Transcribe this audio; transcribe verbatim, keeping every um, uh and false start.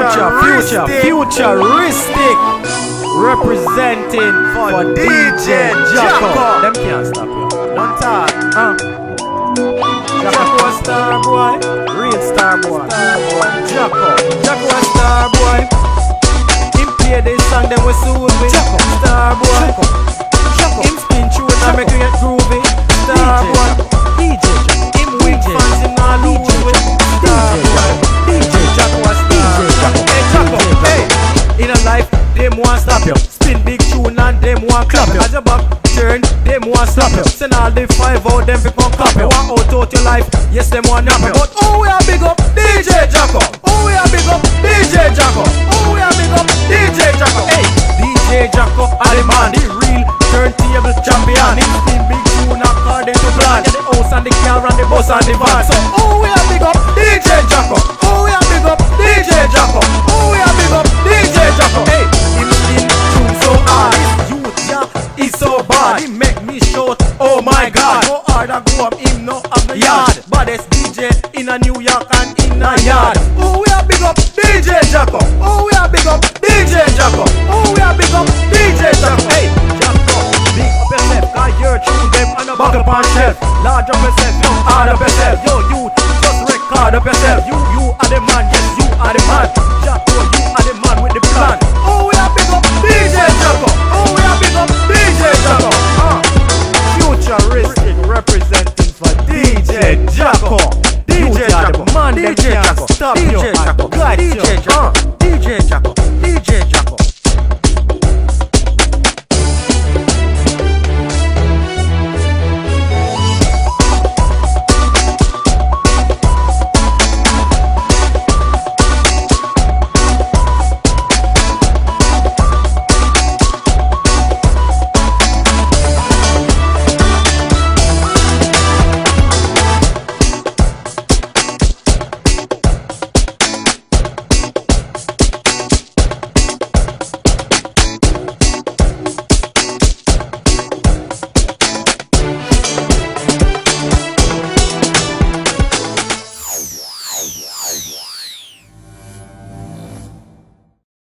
future, futuristic, representing for D J Jacko. Them can't stop you. Don't talk. Uh. Jacko a star boy, real star boy. Star boy. Jacko, Jacko a star boy. Him play this song, then we soon with Jacko. Star boy. Jacko. Jacko. Him spin tune and make you get groovy. Star boy. D J Jacko. Him weak fans, him not lose with Star boy. D J Jacko a star. Hey Jacko, hey. In a life, them want stop you. Spin big tune and them want clap you. As your back turn, them want slap you. Send all the five out, them become clap you. Want out out your life, yes them want nap you. But oh we are big up D J Jacko. Oh we are big up D J Jacko. Oh we are big up D J Jacko. Hey, D J Jacko, are the man, the real turntable champion. He spin big tune according to plan. Get the house and the car and the bus and the van. So oh we are big up D J Jacko. Oh we are big up D J Jacko. Oh we are big up D J Jacko. Hey, him spin tune so hard. His youth, yeah, he's so bad. He make me shout, oh my God. Go hard and go up, him no up the yard. Baddest D J in a New York and in a yard. Oh we are big up D J Jacko. Oh we are big up D J Jacko. Oh we are big up D J Jacko. Hey, Jacko, big up yourself, cause you're tune them on a buckle pan shelf. Large up yourself, yo, hard up yourself. Yo, you just record up yourself. You, you are the man, yes, you are the man. Jacko, you are the man with the plan. Oh we are big up D J Jacko. Oh we are big up D J Jacko. Uh, futuristic representing for D J Jacko. D J Jacko, man, D J Jacko, stop your D J Jacko, D J Jacko, D J Jacko.